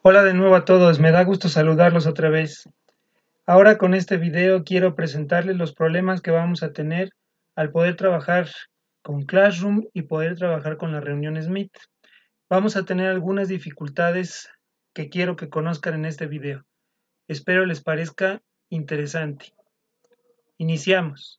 Hola de nuevo a todos, me da gusto saludarlos otra vez. Ahora con este video quiero presentarles los problemas que vamos a tener al poder trabajar con Classroom y poder trabajar con las reuniones Meet. Vamos a tener algunas dificultades que quiero que conozcan en este video. Espero les parezca interesante. Iniciamos.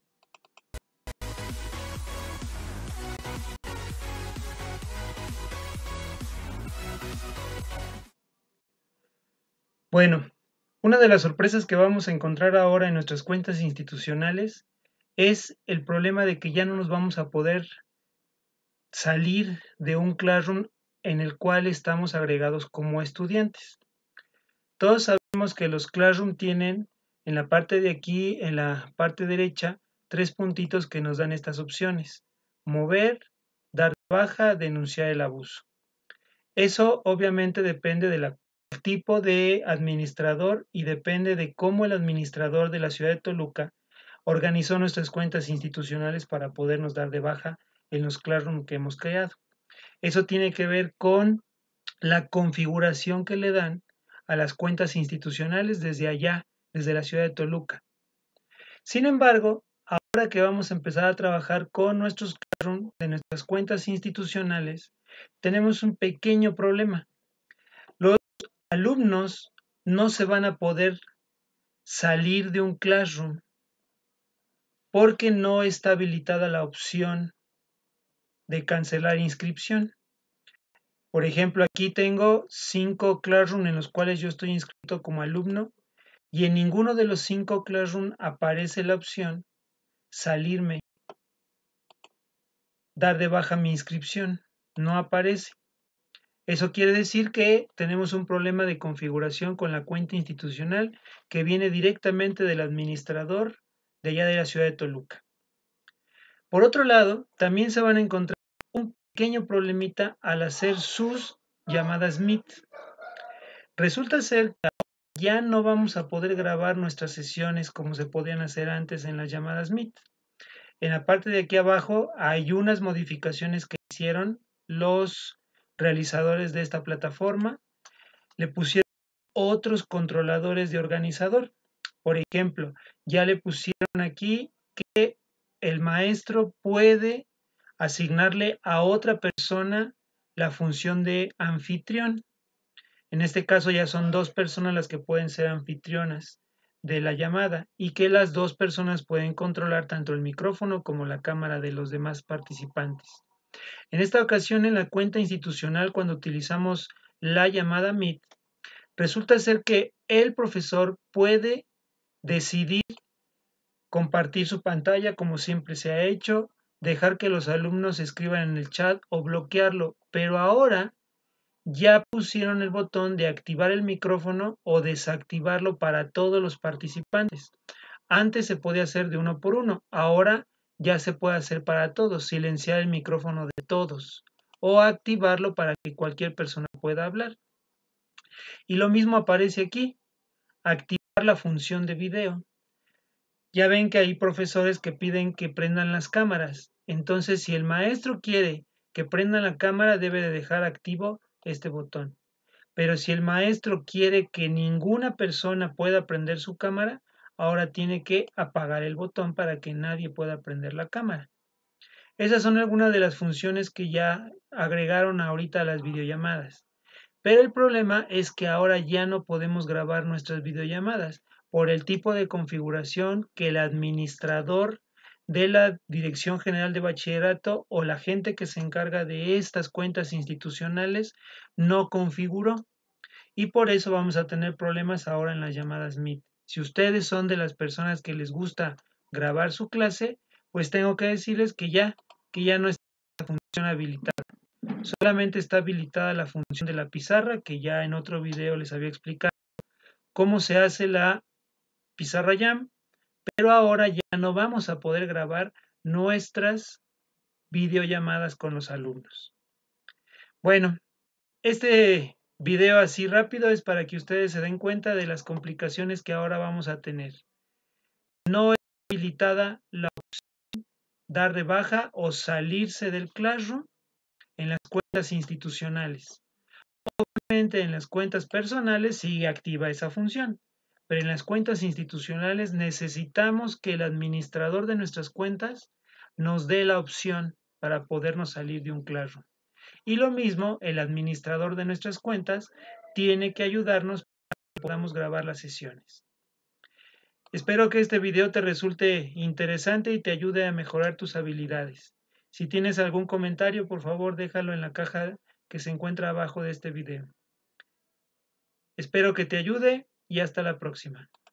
Bueno, una de las sorpresas que vamos a encontrar ahora en nuestras cuentas institucionales es el problema de que ya no nos vamos a poder salir de un Classroom en el cual estamos agregados como estudiantes. Todos sabemos que los Classroom tienen en la parte de aquí, en la parte derecha, tres puntitos que nos dan estas opciones: mover, dar de baja, denunciar el abuso. Eso obviamente depende del tipo de administrador y depende de cómo el administrador de la ciudad de Toluca organizó nuestras cuentas institucionales para podernos dar de baja en los Classroom que hemos creado. Eso tiene que ver con la configuración que le dan a las cuentas institucionales desde allá, desde la ciudad de Toluca. Sin embargo, ahora que vamos a empezar a trabajar con nuestros Classroom de nuestras cuentas institucionales, tenemos un pequeño problema. Los alumnos no se van a poder salir de un Classroom porque no está habilitada la opción de cancelar inscripción. Por ejemplo, aquí tengo 5 Classroom en los cuales yo estoy inscrito como alumno y en ninguno de los 5 Classroom aparece la opción salirme, dar de baja mi inscripción. No aparece. Eso quiere decir que tenemos un problema de configuración con la cuenta institucional que viene directamente del administrador de allá de la ciudad de Toluca. Por otro lado, también se van a encontrar un pequeño problemita al hacer sus llamadas Meet. Resulta ser que ya no vamos a poder grabar nuestras sesiones como se podían hacer antes en las llamadas Meet. En la parte de aquí abajo hay unas modificaciones que hicieron los realizadores de esta plataforma. Le pusieron otros controladores de organizador. Por ejemplo, ya le pusieron aquí que el maestro puede asignarle a otra persona la función de anfitrión. En este caso ya son 2 personas las que pueden ser anfitrionas de la llamada y que las 2 personas pueden controlar tanto el micrófono como la cámara de los demás participantes. En esta ocasión, en la cuenta institucional, cuando utilizamos la llamada Meet, resulta ser que el profesor puede decidir compartir su pantalla como siempre se ha hecho, dejar que los alumnos escriban en el chat o bloquearlo, pero ahora ya pusieron el botón de activar el micrófono o desactivarlo para todos los participantes. Antes se podía hacer de uno por uno, ahora ya se puede hacer para todos, silenciar el micrófono de todos o activarlo para que cualquier persona pueda hablar. Y lo mismo aparece aquí, activar la función de video. Ya ven que hay profesores que piden que prendan las cámaras. Entonces, si el maestro quiere que prendan la cámara, debe de dejar activo este botón. Pero si el maestro quiere que ninguna persona pueda prender su cámara, ahora tiene que apagar el botón para que nadie pueda prender la cámara. Esas son algunas de las funciones que ya agregaron ahorita a las videollamadas. Pero el problema es que ahora ya no podemos grabar nuestras videollamadas por el tipo de configuración que el administrador de la Dirección General de Bachillerato o la gente que se encarga de estas cuentas institucionales no configuró. Y por eso vamos a tener problemas ahora en las llamadas Meet. Si ustedes son de las personas que les gusta grabar su clase, pues tengo que decirles que ya no está la función habilitada. Solamente está habilitada la función de la pizarra, que ya en otro video les había explicado cómo se hace la pizarra Jam, pero ahora ya no vamos a poder grabar nuestras videollamadas con los alumnos. Bueno, este video así rápido es para que ustedes se den cuenta de las complicaciones que ahora vamos a tener. No es habilitada la opción dar de baja o salirse del Classroom en las cuentas institucionales. Obviamente en las cuentas personales sigue activa esa función, pero en las cuentas institucionales necesitamos que el administrador de nuestras cuentas nos dé la opción para podernos salir de un Classroom. Y lo mismo, el administrador de nuestras cuentas tiene que ayudarnos para que podamos grabar las sesiones. Espero que este video te resulte interesante y te ayude a mejorar tus habilidades. Si tienes algún comentario, por favor déjalo en la caja que se encuentra abajo de este video. Espero que te ayude y hasta la próxima.